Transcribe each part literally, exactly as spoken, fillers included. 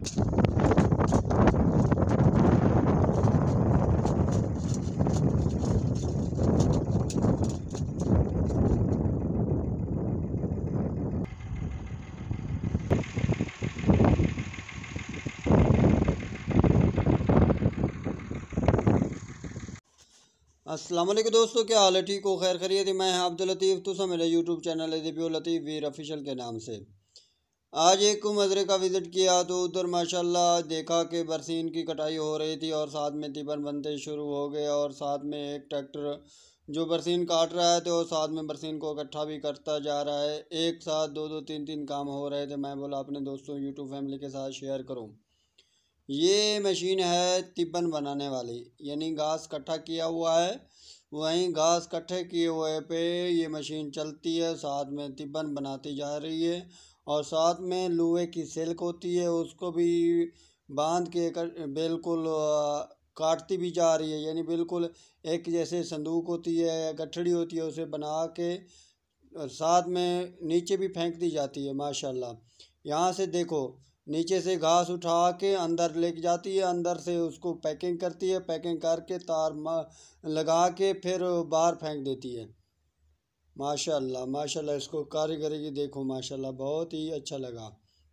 अस्सलाम वालेकुम दोस्तों, क्या हाल है? ठीक हो? खैर खैरियत? मैं अब्दुल लतीफ़, तुसा मेरा यूट्यूब चैनल है दिव्यो लतीफ़ वीर ऑफिशियल के नाम से। आज एक मज़रे का विज़िट किया तो उधर माशाल्लाह देखा कि बरसीन की कटाई हो रही थी और साथ में तिबन बनते शुरू हो गए और साथ में एक ट्रैक्टर जो बरसीन काट रहा है तो साथ में बरसीन को इकट्ठा भी करता जा रहा है। एक साथ दो दो तीन तीन काम हो रहे थे। मैं बोला अपने दोस्तों यूट्यूब फैमिली के साथ शेयर करूँ। ये मशीन है तिब्बन बनाने वाली, यानी घास इकट्ठा किया हुआ है, वहीं घास इकट्ठे किए हुए पे ये मशीन चलती है, साथ में तिब्बन बनाती जा रही है और साथ में लोहे की सिल्क होती है उसको भी बांध के बिल्कुल काटती भी जा रही है, यानी बिल्कुल एक जैसे संदूक होती है या गठड़ी होती है उसे बना के साथ में नीचे भी फेंक दी जाती है। माशाल्लाह यहाँ से देखो, नीचे से घास उठा के अंदर लेके जाती है, अंदर से उसको पैकिंग करती है, पैकिंग करके तार लगा के फिर बाहर फेंक देती है। माशाल्लाह माशाल्लाह, इसको कारीगरी की देखो माशाल्लाह, बहुत ही अच्छा लगा।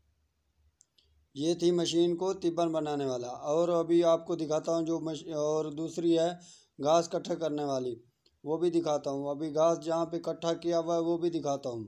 ये थी मशीन को तिब्बन बनाने वाला। और अभी आपको दिखाता हूँ जो मश और दूसरी है घास इकट्ठा करने वाली, वो भी दिखाता हूँ। अभी घास जहाँ पे इकट्ठा किया हुआ है वो भी दिखाता हूँ।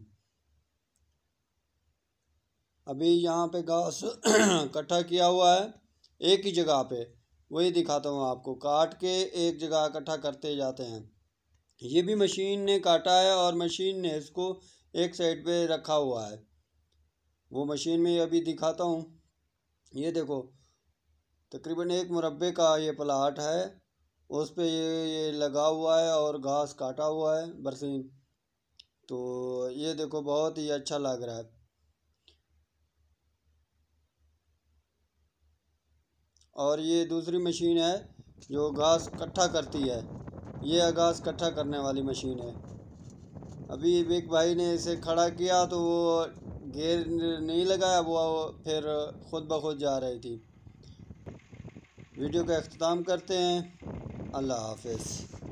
अभी यहाँ पे घास इकट्ठा किया हुआ है एक ही जगह पे, वही दिखाता हूँ आपको। काट के एक जगह इकट्ठा करते जाते हैं। ये भी मशीन ने काटा है और मशीन ने इसको एक साइड पे रखा हुआ है। वो मशीन में अभी दिखाता हूँ। ये देखो, तकरीबन एक मुरब्बे का ये प्लाट है, उस पे ये ये लगा हुआ है और घास काटा हुआ है बरसीन। तो ये देखो, बहुत ही अच्छा लग रहा है। और ये दूसरी मशीन है जो घास इकट्ठा करती है, ये घास इकट्ठा करने वाली मशीन है। अभी एक भाई ने इसे खड़ा किया तो वो घेर नहीं लगाया, वो फिर खुद ब खुद जा रही थी। वीडियो का अख्ताम करते हैं। अल्लाह हाफिज़।